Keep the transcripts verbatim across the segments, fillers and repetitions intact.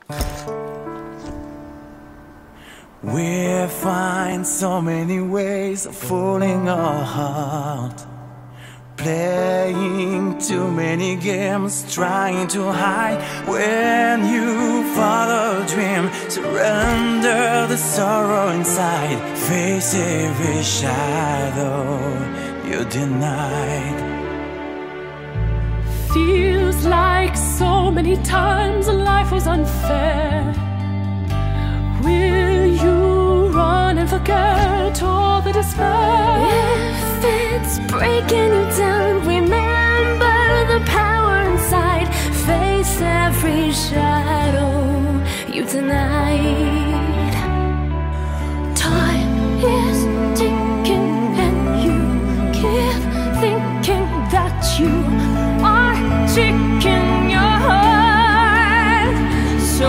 We find so many ways of fooling our heart, playing too many games, trying to hide. When you follow a dream, surrender the sorrow inside, face every shadow you denied. Feels like so many times life was unfair. Will you run and forget all the despair? If it's breaking you down, remember the power inside. Face every shadow you denied. Time is ticking and you keep thinking that you are tricking your heart. So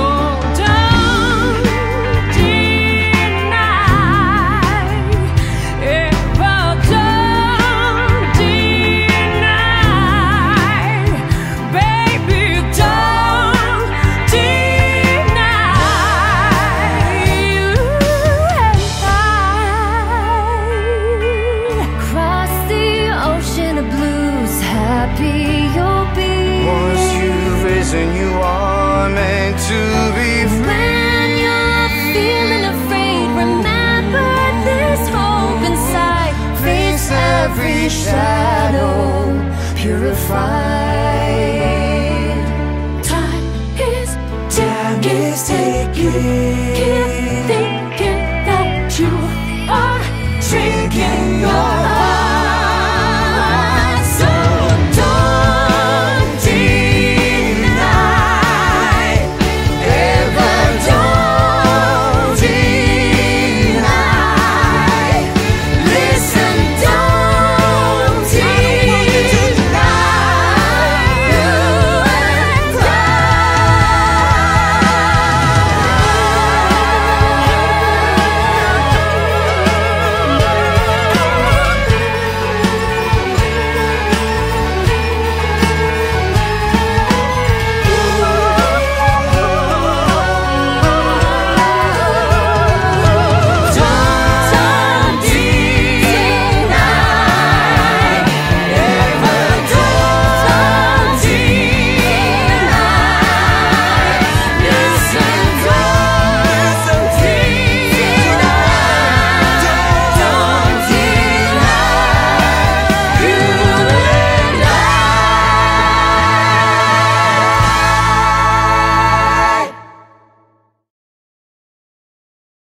and you are meant to be free. When you're feeling afraid, remember there's hope inside. Face every shadow purified. Time is ticking.